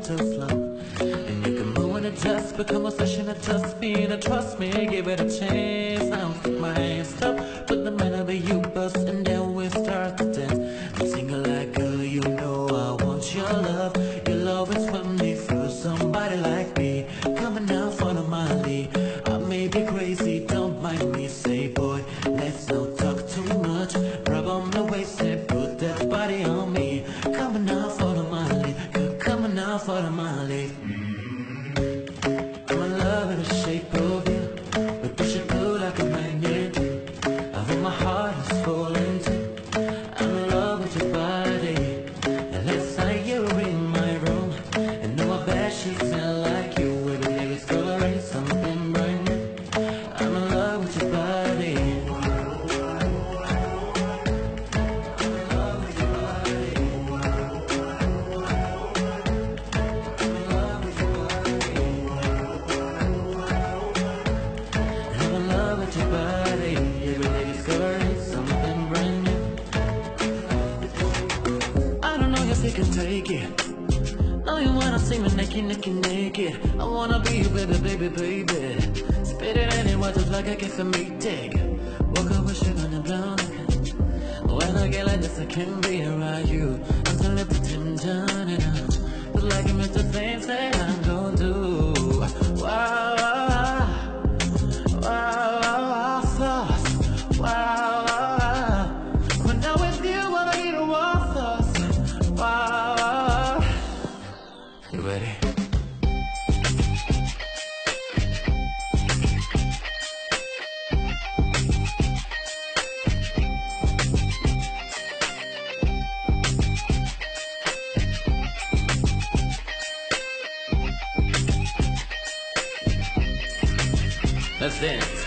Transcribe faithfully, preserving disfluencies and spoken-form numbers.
too slow. And you can move when it just become a session that just me. And trust me, give it a chance. I'll take my hands up, put the man over you bust, and then we start to dance. I'm single like girl, you know I want your love. Your love is for me, for somebody like me. Coming out for the money. I may be crazy, don't mind me. Say boy, let's not talk too much. Grab on the waist and put that body on me. Coming out for the money, coming out for the money. I'm in love with the shape of you. We push it through like a magnet. I think my heart is falling too. I'm in love with your body. And last night you were in my room, and know I bet she smell like you. Every day we discovering something brand new. I'm in love with your body. You can take it. No, you wanna see me naked, naked, naked. I wanna be you, baby, baby, baby. Spit it in and watch just like a kiss of me, take. Walk up with sugar and brown. When I get like this, I can't be around you. Until it's the Tim John and I look like I'm Mister Things that I'm gonna do. Wow, wow, wow, wow, wow, sauce. Wow, wow, wow. When I'm with you, I need a wow sauce. Wow. You ready? Let's dance.